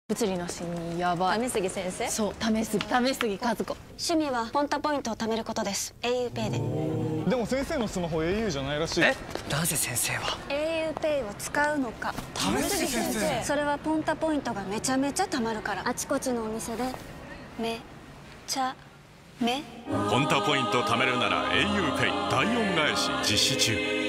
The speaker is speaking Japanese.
物理の新任やばい。 為杉先生。 そう、試すぎ和子。 趣味はポンタポイントを貯めることです。 auPay で。 でも先生のスマホ au じゃないらしい。 なぜ先生は auPay を使うのか。 為杉先生。 それはポンタポイントがめちゃめちゃ貯まるから。あちこちのお店でめちゃめポンタポイント貯めるなら auPay 第4返し実施中。